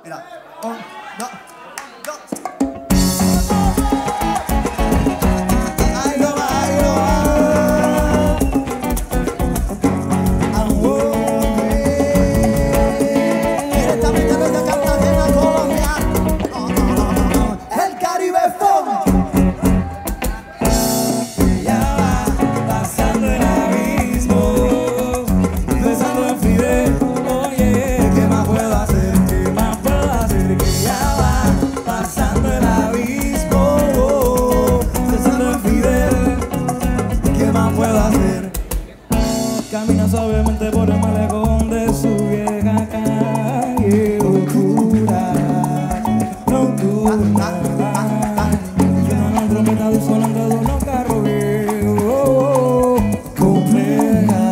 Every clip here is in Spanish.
Mira, un, dos, dos. Ahí lo va, ahí lo va. Directamente desde Cartagena, Colombia. El Caribe Funk. Ya va pasando el abismo, pensando en Fidel. Oye, ¿qué más puedo hacer? ¿Qué más puedo hacer? Que ya va pasando el abismo, pensando en Fidel. ¿Qué más puedo hacer? Camina suavemente por el malecón de su vieja calle oscura, nocturna. Suena trompeta disonante de unos carros viejos, compleja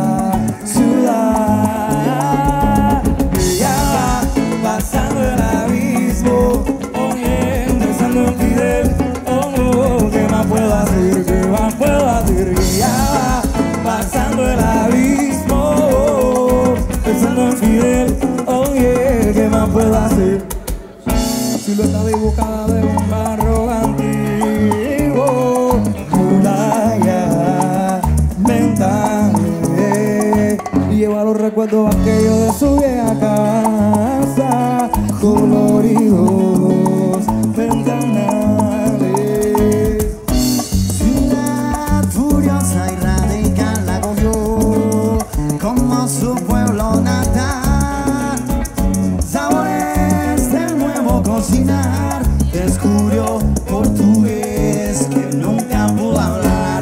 ciudad. Ya va pasando el abismo, oye, pensando en Fidel. Oh, ¿qué más puedo hacer? ¿Qué más puedo hacer? Ya va pasando el abismo, pensando en Fidel. Oye, ¿qué más puedo hacer? Silueta dibujada de un barro antiguo, muralla mental, y lleva los recuerdos aquellos de su vieja casa, coloridos ventanales. Ciudad furiosa y radical la cogió como su pueblo natal. Sabores del nuevo cocinar, descubrió portugués que nunca pudo hablar.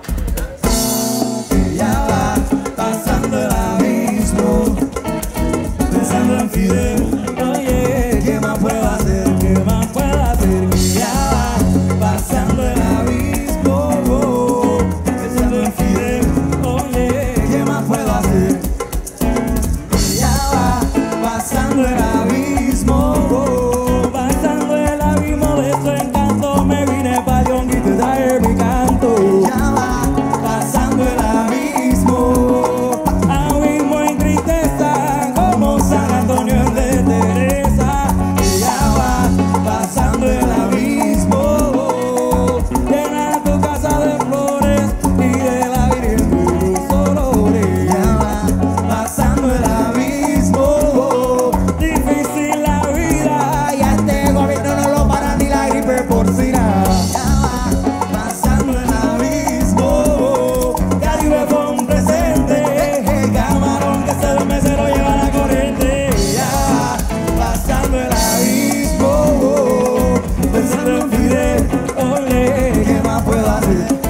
Ya va pasando el abismo, pensando en Fidel. Oye, ¿qué más puedo hacer? ¿Qué más puedo hacer? Ya va pasando el abismo, pensando en Fidel. Oye, ¿qué más puedo hacer? Ya va pasando el abismo, pasando el abismo de su encanto. Me vine pa' León y te traje mi canto. Ya va Pasando el abismo, abismo en tristeza, como San Antonio en de Teresa. Ya va pasando el abismo, llena tu casa de flores y de la Virgen de los Dolores. Ya va pasando el abismo, difícil la vida, y a este gobierno no lo para ni la gripe porcina. ya va Pasando el abismo, Caribe Funk presente, el camarón que se duerme se lo lleva la corriente. Ya, pasando el abismo, pensando en Fidel. Ole, ¿qué más puedo hacer?